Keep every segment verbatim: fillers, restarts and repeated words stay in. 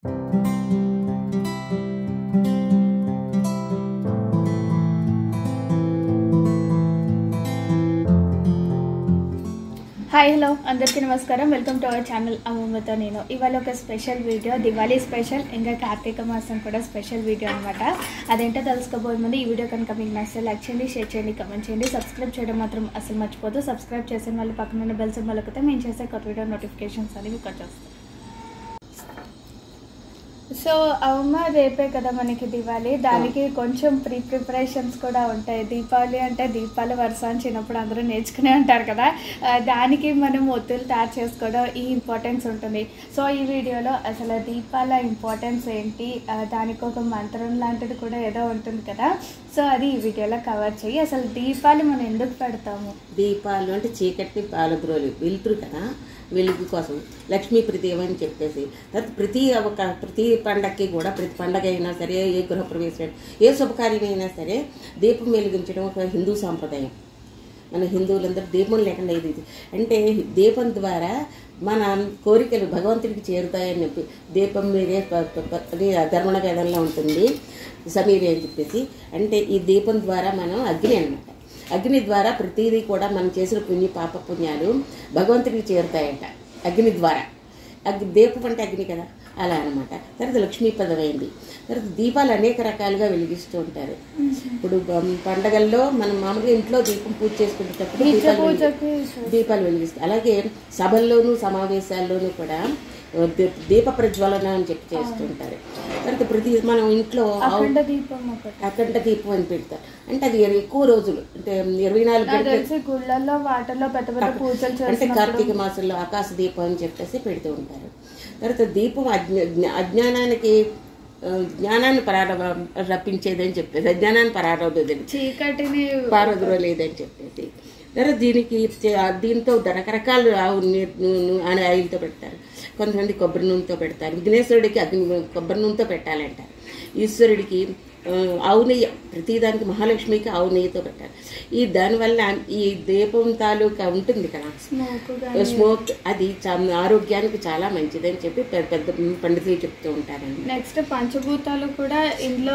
Hi hello अंदर की नमस्कार वेलकम टू अवर चैनल अम्मतो नेनु इवाल ఒక స్పెషల్ వీడియో దివాళీ స్పెషల్ ఇంకా కార్తీక మాసం కూడా స్పెషల్ వీడియో అన్నమాట అదేంటో తెలుసుకోబోయే ముందు ఈ వీడియో కనుక మీకు నచ్చితే లైక్ చేయండి షేర్ చేయండి కామెంట్ చేయండి సబ్స్క్రైబ్ చేయడం మాత్రం అసలు మర్చిపోవద్దు సబ్స్క్రైబ్ చేసిన వాళ్ళు పక్కన ఉన్న బెల్ సింబల్ నొక్కితే మేము చేసే కొత్త వీడియో నోటిఫికేషన్స్ అనేవి మీకు వచ్చేస్తాయి సో అమ్మ రేపే కదా మనకి దివాళీ దానికి కొంచెం ప్రీ ప్రిపరేషన్స్ కూడా ఉంటాయి దీపావళి అంటే దీపాల వరుస అని చిన్నప్పుడు అందరూ నేర్చుకునే ఉంటారు కదా దానికి మనం ఒత్తులు తయారు చేసుకోవడం ఈ ఇంపార్టెన్స్ ఉంటుంది సో ఈ వీడియోలో అసలు దీపాల ఇంపార్టెన్స్ ఏంటి దానికి ఒక మంత్రం లాంటిది కూడా ఏదో ఉంటుంది కదా సో అది ఈ వీడియోలో కవర్ చేయి అసలు దీపాలు మనం ఎందుకు పెడతాము దీపాలు అంటే చీకటి పాలద్రోలు వెలుతురు కదా వెలుగు కోసం లక్ష్మీ ప్రతిమ అని చెప్పేసి తర్వాత ప్రతి ఒక ప్రతి పండగకి కూడా ప్రతి పండగ అయినా సరే ఏ గృహప్రవేశం ఏ శుభకార్యమైనా సరే దీపం వెలిగించడం ఒక హిందూ సాంప్రదాయం మన హిందువులందరూ దీపం లేకుండా ఇది అంటే దీపం ద్వారా మన కోరికలు భగవంతుడికి చేరుతాయని చెప్పి దీపం మీదే ధర్మణ వేదంలో ఉంటుంది సమీరి అని చెప్పేసి అంటే ఈ దీపం ద్వారా మనం అగ్ని అన్నమాట అగ్ని ద్వారా ప్రతిదీ కూడా మనం చేసిన పుణ్య పాప పుణ్యాలు భగవంతుడికి చేరుతాయంట అగ్ని ద్వారా అగ్ని దీపం అంటే అగ్ని కదా అలా అనమాట తర్వాత లక్ష్మీపదమైంది తర్వాత దీపాలు అనేక రకాలుగా వెలిగిస్తూ ఉంటారు ఇప్పుడు పండగల్లో మనం మామూలుగా ఇంట్లో దీపం పూజ చేసుకునేటప్పుడు దీపాలు దీపాలు వెలిగిస్తాం అలాగే సభల్లోనూ సమావేశాల్లోనూ కూడా దీప ప్రజ్వలన అని చెప్పి చేస్తుంటారు తర్వాత ప్రతి మనం ఇంట్లో అఖండ దీపం అని పెడతారు అంటే అది ఎక్కువ రోజులు అంటే ఇరవై నాలుగు గుళ్ళల్లో వాటర్లో పెద్ద పెద్ద పూజలు అంటే కార్తీక మాసంలో ఆకాశ దీపం అని చెప్పేసి పెడుతూ ఉంటారు తర్వాత దీపం అజ్ఞా అజ్ఞానానికి జ్ఞానాన్ని పరార రప్పించేదని చెప్పేసి అజ్ఞానాన్ని పరారోధేదని చీకటిని పారద్రోలేదని చెప్పేసి తర్వాత దీనికి దీంతో రకరకాల ఆవు నూనె ఆయిల్తో పెడతారు కొంతమంది కొబ్బరి నూనెతో పెడతారు విఘ్నేశ్వరుడికి అగ్ని కొబ్బరి నూనెతో పెట్టాలంటారు ఈశ్వరుడికి ఆవు నెయ్యి ప్రతిదానికి మహాలక్ష్మికి ఆవు నెయ్యితో పెట్టారు ఈ దానివల్ల ఈ దీపం తాలూకా ఉంటుంది కదా స్మోక్ అది ఆరోగ్యానికి చాలా మంచిదని చెప్పి పెద్ద పండితులు చెప్తూ ఉంటారండి నెక్స్ట్ పంచభూతాలు కూడా ఇందులో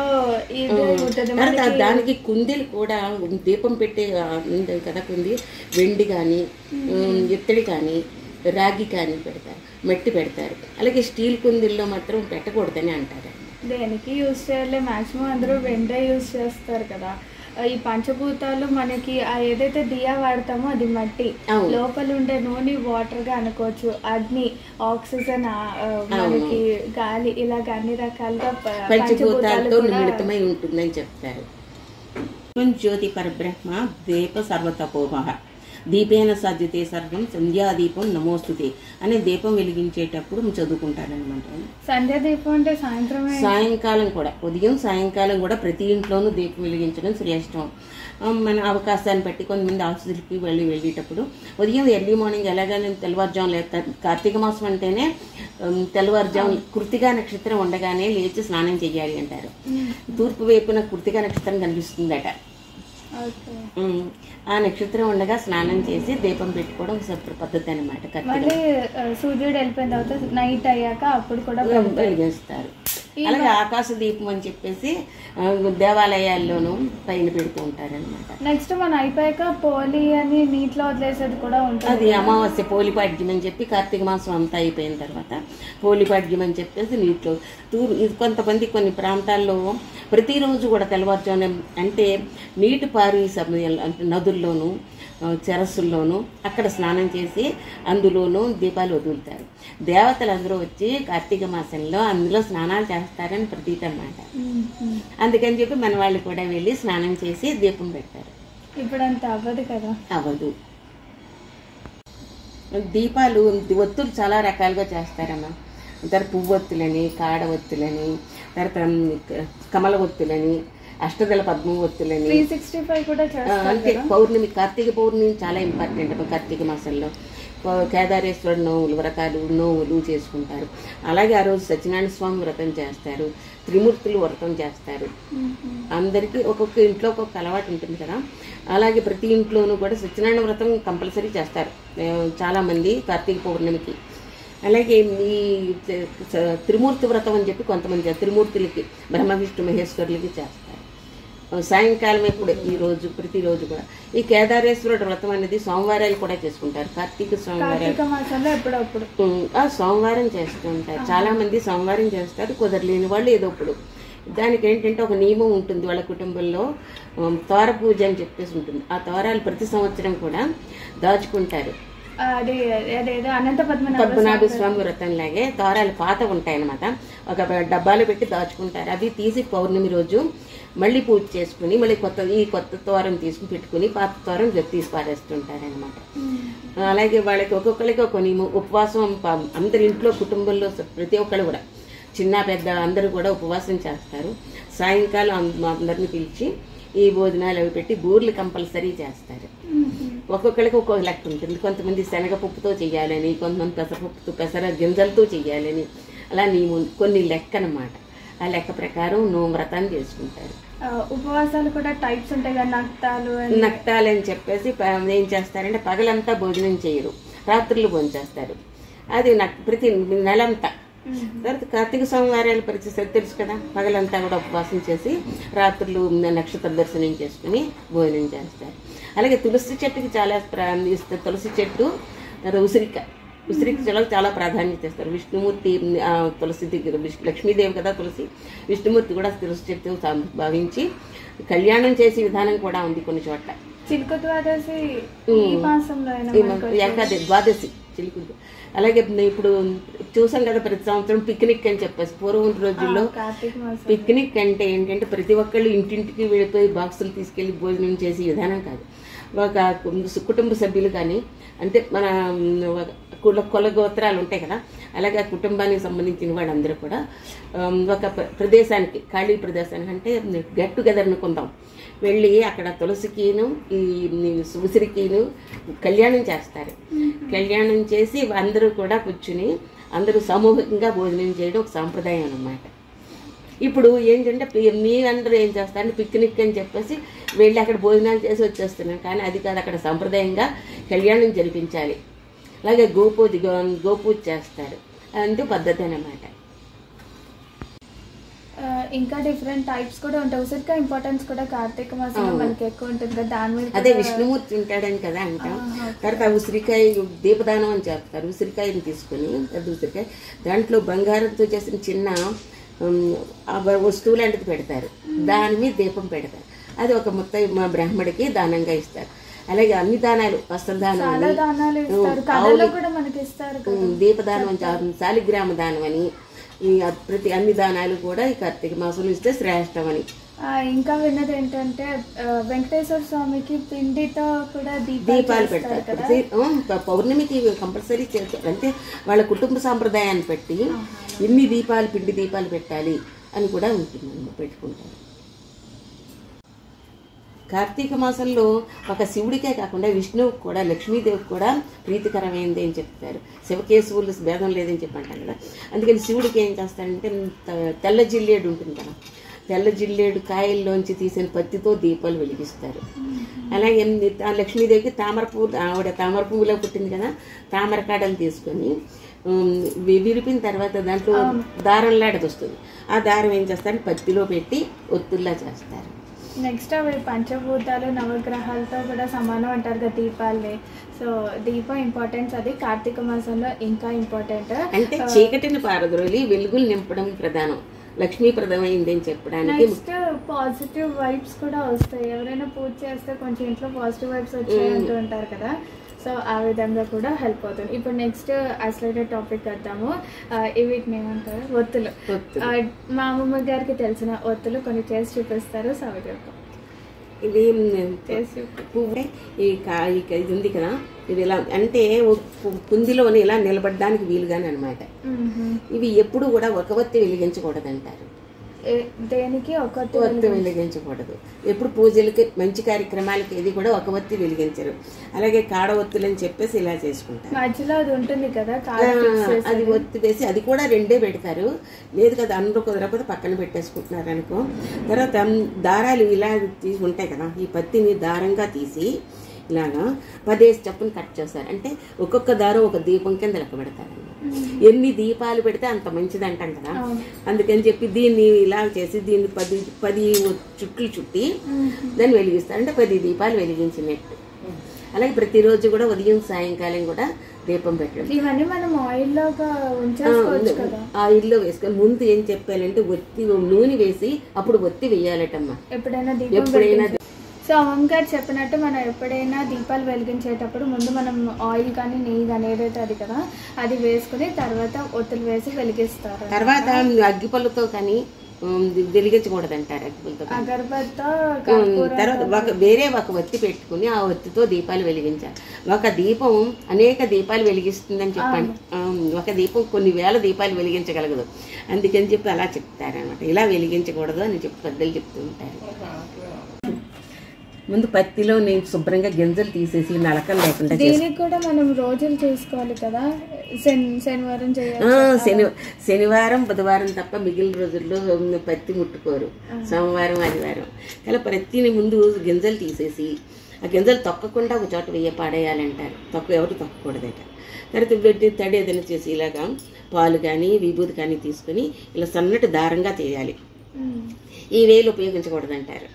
దానికి కుందీలు కూడా దీపం పెట్టే ఉంటుంది కదా కుంది వెండి కానీ ఇత్తడి కానీ రాగి కానీ పెడతారు మట్టి పెడతారు అలాగే స్టీల్ కుందీల్లో మాత్రం పెట్టకూడదని అంటారు దేనికి యూజ్ చేయాలి మాక్సిమం అందరూ వెండే యూజ్ చేస్తారు కదా ఈ పంచభూతాలు మనకి ఏదైతే దియా వాడతామో అది మట్టి లోపల ఉండే నూనె వాటర్ గా అనుకోవచ్చు అగ్ని ఆక్సిజన్ మనకి గాలి ఇలాగ అన్ని రకాలుగా పంచభూతాలతో మిళితమై ఉంటుందని చెప్తారు జ్యోతి పరబ్రహ్మ దీప సర్వతపోమః దీపేన సాధ్యతే సర్వం సంధ్యాదీపం నమోస్తుతే అనే దీపం వెలిగించేటప్పుడు చదువుకుంటారనమాట సంధ్యా దీపం అంటే సాయంత్రం సాయంకాలం కూడా ఉదయం సాయంకాలం కూడా ప్రతి ఇంట్లోనూ దీపం వెలిగించడం శ్రేష్టం మన అవకాశాన్ని బట్టి కొంతమంది ఆఫీసులకి వెళ్ళి వెళ్ళేటప్పుడు ఉదయం ఎర్లీ మార్నింగ్ ఎలాగైనా తెల్లవారుజాము లేక కార్తీక మాసం అంటేనే తెల్లవారుజాము కృతికా నక్షత్రం ఉండగానే లేచి స్నానం చేయాలి అంటారు తూర్పు వైపున కృతికా నక్షత్రం కనిపిస్తుందట ఆ నక్షత్రం ఉండగా స్నానం చేసి దీపం పెట్టుకోవడం పద్ధతి అనమాట సూర్యుడు వెళ్ళిపోయిన తర్వాత నైట్ అయ్యాక అప్పుడు కూడా వెలిగిస్తారు అలాగే ఆకాశ దీపం అని చెప్పేసి దేవాలయాల్లోనూ పైన పెడుతూ ఉంటారనమాట నెక్స్ట్ మనం అయిపోయాక పోలి అని నీటిలో వదిలేసేది కూడా ఉంటుంది అది అమావాస్య పోలిపాడ్యం అని చెప్పి కార్తీక మాసం అంతా అయిపోయిన తర్వాత పోలిపాడ్యం అని చెప్పేసి నీటిలో తూరు ఇది కొంతమంది కొన్ని ప్రాంతాల్లో ప్రతిరోజు కూడా తెల్లవారుజామున అంటే నీటి పారి సమయంలో అంటే నదుల్లోనూ చెరస్సుల్లోనూ అక్కడ స్నానం చేసి అందులోనూ దీపాలు వదులుతారు దేవతలందరూ వచ్చి కార్తీక మాసంలో అందులో స్నానాలు చేస్తారని ప్రతీతి అన్నమాట అందుకని చెప్పి మన వాళ్ళు కూడా వెళ్ళి స్నానం చేసి దీపం పెడతారు ఇప్పుడు అంత అవ్వదు కదా అవ్వదు దీపాలు ఒత్తులు చాలా రకాలుగా చేస్తారమ్మా తర్వాత పువ్వొత్తులని కాడ ఒత్తులని తర్వాత కమల ఒత్తులని అష్టదళ పద్మ ఒత్తులని అంటే పౌర్ణమి కార్తీక పౌర్ణమి చాలా ఇంపార్టెంట్ కార్తీక మాసంలో కేదారేశ్వరుడు నోములు వ్రతాలు నోములు చేసుకుంటారు అలాగే ఆ రోజు సత్యనారాయణ స్వామి వ్రతం చేస్తారు త్రిమూర్తులు వ్రతం చేస్తారు అందరికీ ఒక్కొక్క ఇంట్లో ఒక్కొక్క అలవాటు ఉంటుంది కదా అలాగే ప్రతి ఇంట్లోనూ కూడా సత్యనారాయణ వ్రతం కంపల్సరీ చేస్తారు చాలామంది కార్తీక పౌర్ణమికి అలాగే ఈ త్రిమూర్తి వ్రతం అని చెప్పి కొంతమంది త్రిమూర్తులకి బ్రహ్మ విష్ణు మహేశ్వరులకి చేస్తారు సాయంకాలం ఎప్పుడు ఈరోజు ప్రతిరోజు కూడా. ఈ కేదారేశ్వరుడు వ్రతం అనేది సోమవారాలు కూడా చేసుకుంటారు. కార్తీక సోమవారాలు ఆ సోమవారం చేస్తూ ఉంటారు. చాలా మంది సోమవారం చేస్తారు, కుదరలేని వాళ్ళు ఏదో ఇప్పుడు. దానికి ఏంటంటే ఒక నియమం ఉంటుంది వాళ్ళ కుటుంబంలో, తోర పూజ అని చెప్పేసి ఉంటుంది. ఆ తోరాలు ప్రతి సంవత్సరం కూడా దాచుకుంటారు. పద్మనాభ స్వామి వ్రతం లాగే తోరాలు పాత ఉంటాయి అన్నమాట. ఒక డబ్బాలో పెట్టి దాచుకుంటారు. అవి తీసి పౌర్ణమి రోజు మళ్ళీ పూజ చేసుకుని మళ్ళీ కొత్త ఈ కొత్త తోరం తీసుకుని పెట్టుకుని పాత తోరం తీసి పారేస్తుంటారు అనమాట. అలాగే వాళ్ళకి ఒక్కొక్కరికి ఒక నియమం. ఉపవాసం అందరి ఇంట్లో కుటుంబంలో ప్రతి ఒక్కరు కూడా చిన్న పెద్ద అందరూ కూడా ఉపవాసం చేస్తారు. సాయంకాలం అందరిని పిలిచి ఈ భోజనాలు అవి పెట్టి బూర్లు కంపల్సరీ చేస్తారు. ఒక్కొక్కరికి ఒక్కొక్క లెక్క ఉంటుంది. కొంతమంది శనగపప్పుతో చెయ్యాలని, కొంతమంది పెసరపప్పుతో పెసర గింజలతో చెయ్యాలని, అలా నియమం కొన్ని లెక్క అనమాట. ఆ లెక్క ప్రకారం నువ్వు వ్రతాన్ని చేసుకుంటారు. ఉపవాసాలు కూడా టైప్స్ ఉంటాయి కదా, నక్తాలు నక్తాలు అని చెప్పేసి ఏం చేస్తారంటే పగలంతా భోజనం చేయరు, రాత్రులు భోజనం చేస్తారు. అది నాకు ప్రతి నెలంతా. తర్వాత కార్తీక సోమవారాలు పరిస్థితి తెలుసు కదా, పగలంతా కూడా ఉపవాసం చేసి రాత్రులు నక్షత్ర దర్శనం చేసుకుని భోజనం చేస్తారు. అలాగే తులసి చెట్టుకి చాలా ఇస్తారు. తులసి చెట్టు ఉసిరిక ఉసిరికి చాలా ప్రాధాన్యత ఇస్తారు. విష్ణుమూర్తి తులసి దగ్గర లక్ష్మీదేవి కదా తులసి, విష్ణుమూర్తి కూడా తులసి చెట్టు భావించి కళ్యాణం చేసే విధానం కూడా ఉంది కొన్ని చోట్ల. చిలుక ద్వాదశి ఏకాదశి ద్వాదశి చిలుకు. అలాగే ఇప్పుడు చూసాం కదా ప్రతి సంవత్సరం పిక్నిక్ అని చెప్పేసి. పూర్వం రోజుల్లో పిక్నిక్ అంటే ఏంటంటే ప్రతి ఒక్కళ్ళు ఇంటింటికి వెళ్ళిపోయి బాక్సులు తీసుకెళ్లి భోజనం చేసే విధానం కాదు. ఒక కుటుంబ సభ్యులు కానీ అంటే మన కుల కుల గోత్రాలు ఉంటాయి కదా, అలాగే ఆ కుటుంబానికి సంబంధించిన వాళ్ళందరూ కూడా ఒక ప్రదేశానికి ఖాళీ ప్రదేశానికి అంటే గెట్ టుగెదర్ అనుకుందాం వెళ్ళి అక్కడ తులసికిను ఈ ఉసిరికిను కళ్యాణం చేస్తారు. కళ్యాణం చేసి అందరూ కూడా కూర్చుని అందరూ సమూహికంగా భోజనం చేయడం ఒక సాంప్రదాయం అన్నమాట. ఇప్పుడు ఏంటంటే మీ అందరూ ఏం చేస్తారంటే పిక్నిక్ అని చెప్పేసి వెళ్ళి అక్కడ భోజనాలు చేసి వచ్చేస్తున్నాం. కానీ అది కాదు, అక్కడ సాంప్రదాయంగా కళ్యాణం జరిపించాలి. అలాగే గోపూజ గోపూజ చేస్తారు. అంటూ పద్ధతి అన్నమాట. ఇంకా డిఫరెంట్ టైప్స్ కూడా ఉంటాయి. ఉసిరికాయ ఇంపార్టెన్స్ కూడా కార్తీక మాసంలో మనకి ఎక్కువ ఉంటుంది కదా, దాని మీద అదే విష్ణుమూర్తి ఉంటాడని కదా అంటాం. తర్వాత ఉసిరికాయ దీపదానం అని చెప్తారు. ఉసిరికాయని తీసుకుని పెద్ద ఉసిరికాయ దాంట్లో బంగారంతో చేసిన చిన్న వస్తువు లాంటిది పెడతారు, దాని మీద దీపం పెడతారు. అది ఒక మొత్తం మా బ్రాహ్మడికి దానంగా ఇస్తారు. అలాగే అన్ని దానాలు, వస్త్రదానం, దీపదానం, శాలిగ్రామ దానం అని ఈ ప్రతి అన్ని దానాలు కూడా ఈ కార్తీక మాసంలో ఇస్తే శ్రేష్టం అని. ఇంకా విన్నది ఏంటంటే వెంకటేశ్వర స్వామికి పిండితో కూడా దీపాలు పెడతారు. పౌర్ణమికి కంపల్సరీ చేస్తారు. అంటే వాళ్ళ కుటుంబ సాంప్రదాయాన్ని బట్టి ఇన్ని దీపాలు పిండి దీపాలు పెట్టాలి అని కూడా ఉంటుంది, పెట్టుకుంటారు. కార్తీక మాసంలో ఒక శివుడికే కాకుండా విష్ణువుకి కూడా లక్ష్మీదేవికి కూడా ప్రీతికరమైంది అని చెప్తారు. శివకేశవులు భేదం లేదని చెప్పి అంటారు కదా. అందుకని శివుడికి ఏం చేస్తారంటే తెల్ల జిల్లేడు ఉంటుంది కదా, తెల్ల జిల్లేడు కాయల్లోంచి తీసిన పత్తితో దీపాలు వెలిగిస్తారు. అలాగే లక్ష్మీదేవికి తామర పువ్వు, ఆవిడ తామర పువ్వులో పుట్టింది కదా, తామర కాడలు తీసుకొని విరిపిన తర్వాత దాంట్లో దారంలాంటిది వస్తుంది. ఆ దారం ఏం చేస్తారంటే పత్తిలో పెట్టి ఒత్తుల్లా చేస్తారు. నెక్స్ట్ అవి పంచభూతాలు నవగ్రహాలతో కూడా సమానం అంటారు కదా దీపాలే. సో దీపం ఇంపార్టెన్స్ అది కార్తీక మాసంలో ఇంకా ఇంపార్టెంట్. అంటే చీకటిని పారద్రోలి వెలుగులు నింపడం ప్రధానం, లక్ష్మీప్రదమైంది అని చెప్పడానికి. నెక్స్ట్ పాజిటివ్ వైబ్స్ కూడా వస్తాయి. ఎవరైనా పూజ చేస్తే కొంచెం ఇంట్లో పాజిటివ్ వైబ్స్ వచ్చాయి అంటూ ఉంటారు కదా, సో ఆ విధంగా కూడా హెల్ప్ అవుతుంది. ఇప్పుడు నెక్స్ట్ ఐసోలేటెడ్ టాపిక్ వద్దాము. వీటిని ఏమంటారు, ఒత్తులు. మా అమ్మమ్మ గారికి తెలిసిన ఒత్తులు కొన్ని చేసి చూపిస్తారు. సో అవి ఇవి చేసి పువ్వు ఈ కాయ ఇది ఉంది కదా, ఇది ఇలా అంటే కుందిలోని ఇలా నిలబడడానికి వీలుగానే అనమాట. ఇవి ఎప్పుడు కూడా ఒక ఒత్తి వెలిగించకూడదంటారు. దేనికి ఒక ఒత్తి వెలిగించకూడదు. ఎప్పుడు పూజలకి మంచి కార్యక్రమాలకి ఇది కూడా ఒక ఒత్తి వెలిగించరు. అలాగే కాడ ఒత్తులు అని చెప్పేసి ఇలా చేసుకుంటారు. మధ్యలో అది ఉంటుంది కదా, అది ఒత్తి వేసి అది కూడా రెండే పెడతారు. లేదు కదా అందరూ కుదరకపోతే పక్కన పెట్టేసుకుంటున్నారు అనుకో. తర్వాత దారాలు ఇలా ఉంటాయి కదా, ఈ పత్తిని దారంగా తీసి ఇలాగా పదేసి చప్పుని కట్ చేస్తారు. అంటే ఒక్కొక్క దారం ఒక దీపం కింద లెక్క పెడతారు. ఎన్ని దీపాలు పెడితే అంత మంచిది అంటాం కదా, అందుకని చెప్పి దీన్ని ఇలా చేసి దీన్ని పది పది చుట్లు చుట్టి దాన్ని వెలిగిస్తారు. అంటే పది దీపాలు వెలిగించినట్టు. అలాగే ప్రతిరోజు కూడా ఉదయం సాయంకాలం కూడా దీపం పెట్టడం. ఇవన్నీ మనం ఆయిల్లో ఆయిల్లో వేసుకొని ముందు ఏం చెప్పాలంటే ఒత్తి నూనె వేసి అప్పుడు ఒత్తి వేయాలటమ్మా ఎప్పుడైనా ఎప్పుడైనా. సో అమ్మమ్మ గారు చెప్పినట్టు మనం ఎప్పుడైనా దీపాలు వెలిగించేటప్పుడు ముందు మనం ఆయిల్ కానీ నెయ్యి కానీ ఏదైతే అది కదా అది వేసుకుని తర్వాత ఒత్తులు వేసి వెలిగిస్తారు. తర్వాత అగ్గిపళ్ళతో కానీ వెలిగించకూడదు అంటారు. అగ్గిపళ్ళతో తర్వాత ఒక వేరే ఒక ఒత్తి పెట్టుకుని ఆ ఒత్తితో దీపాలు వెలిగించాలి. ఒక దీపం అనేక దీపాలు వెలిగిస్తుందని చెప్పండి. ఒక దీపం కొన్ని వేల దీపాలు వెలిగించగలగదు. అందుకని చెప్పి అలా చెప్తారనమాట. ఇలా వెలిగించకూడదు అని చెప్పి పెద్దలు చెప్తూ ఉంటారు. ముందు పత్తిలో నేను శుభ్రంగా గింజలు తీసేసి నలకలు లేకుండా దీనికి కూడా మనం రోజులు చేసుకోవాలి కదా, శనివారం శని శనివారం బుధవారం తప్ప మిగిలిన రోజుల్లో పత్తి ముట్టుకోరు. సోమవారం ఆదివారం అలా పత్తిని ముందు గింజలు తీసేసి ఆ గింజలు తొక్కకుండా ఒక చోట వెయ్యి పాడేయాలంటారు. తొక్క ఎవరు తొక్కకూడదట. తర్వాత వెడ్డి తడి ఏదైనా చేసి ఇలాగా పాలు కానీ విభూతి కానీ తీసుకుని ఇలా సన్నటి దారంగా తీయాలి. ఈ వేలు ఉపయోగించకూడదంటారు.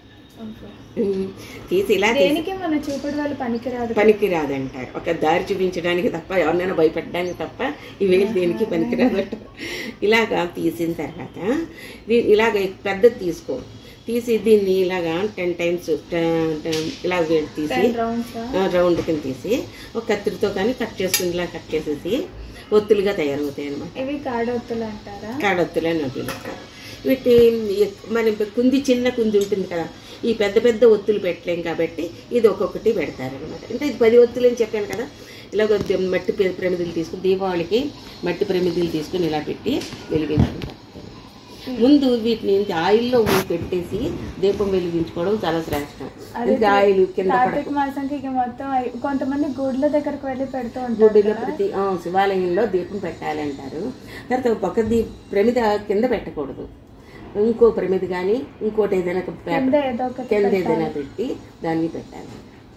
తీసి ఇలా పనికిరాదు పనికిరాదంటారు. ఒక దారి చూపించడానికి తప్ప, ఎవరినైనా భయపెట్టడానికి తప్ప ఈ వేలు దేనికి పనికిరాదట. ఇలాగా తీసిన తర్వాత ఇలాగ పెద్దది తీసుకో తీసి దీన్ని ఇలాగా టెన్ టైమ్స్ ఇలా తీసి రౌండ్ కింద తీసి ఒక కత్తిరితో కానీ కట్ చేసుకుని ఇలా కట్ చేసేసి ఒత్తులుగా తయారవుతాయి అనమాట. ఇవి కాడొత్తులు అంటారా? కాడొత్తులు అని పిలుస్తారు. వీటి మన కుంది చిన్న కుంది ఉంటుంది కదా, ఈ పెద్ద పెద్ద ఒత్తులు పెట్టలేం కాబట్టి ఇది ఒక్కొక్కటి పెడతారనమాట. అంటే ఇది పది ఒత్తులు అని చెప్పాను కదా. ఇలాగ మట్టి ప్రమిదలు తీసుకుని దీపావళికి మట్టి ప్రమిదలు తీసుకుని ఇలా పెట్టి వెలిగించుకుంటారు. ముందు వీటిని ఆయిల్లో పెట్టేసి దీపం వెలిగించుకోవడం చాలా శ్రేష్టం. ఆయిల్ కింద కొంతమంది గుడ్ల దగ్గరకు వెళ్ళి పెడుతూ ఉంటారు. గుడ్డలో ప్రతి శివాలయంలో దీపం పెట్టాలంటారు. తర్వాత ఒక దీ ప్రమిద కింద పెట్టకూడదు. ఇంకో ప్రమిది కానీ ఇంకోటి ఏదైనా కింద ఏదైనా పెట్టి దాన్ని పెట్టాలి.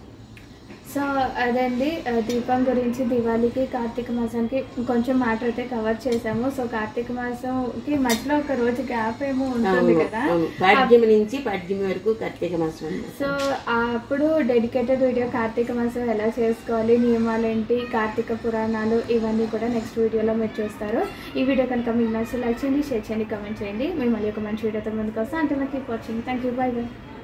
సో అదండి దీపం గురించి దివాళీకి కార్తీక మాసానికి కొంచెం మ్యాటర్ అయితే కవర్ చేసాము. సో కార్తీక మాసంకి మధ్యలో ఒక రోజు గ్యాప్ ఏమో ఉంటుంది కదా, పాడ్యమి నుంచి పాడ్యమి వరకు కార్తీక మాసం. సో అప్పుడు డెడికేటెడ్ వీడియో కార్తీక మాసం ఎలా చేసుకోవాలి, నియమాలు ఏంటి, కార్తీక పురాణాలు ఇవన్నీ కూడా నెక్స్ట్ వీడియోలో మీరు చూస్తారు. ఈ వీడియో కనుక మీకు నచ్చితే లైక్ చేయండి, షేర్ చేయండి, కమెంట్ చేయండి. మేము మళ్ళీ ఒక మంచి వీడియోతో ముందుకు వస్తాం. అంటే మనకి keep watching. Thank you. Bye by.